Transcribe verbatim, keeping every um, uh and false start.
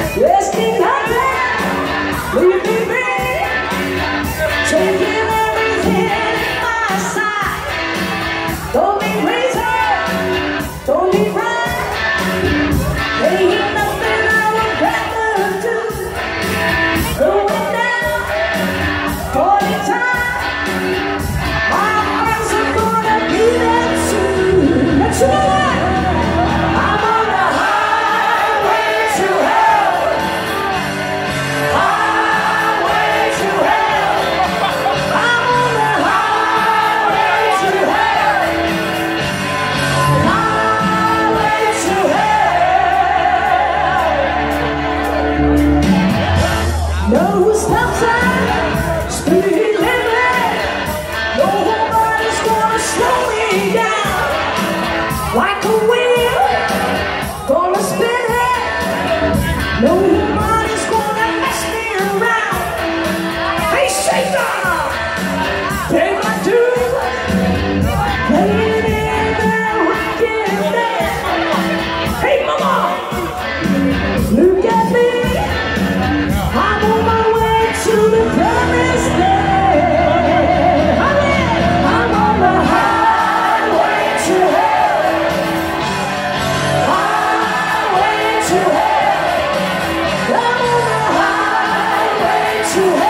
Let's keep happy, leave me be, taking everything in my side. Don't be crazy, don't be right. Ain't nothing I would rather do. Going down for the time. My friends are gonna be there too. Let's go. No stop sign, speed limit. Nobody's gonna slow me down. Like a wheel, gonna spin it. Nobody's gonna mess me around. Hey, Satan, pay my dues. Playing in that rockin' band. Hey, mama, look at me. I'm on my way to the promised land. I'm on the highway to hell. Highway to hell. I'm on the highway to hell.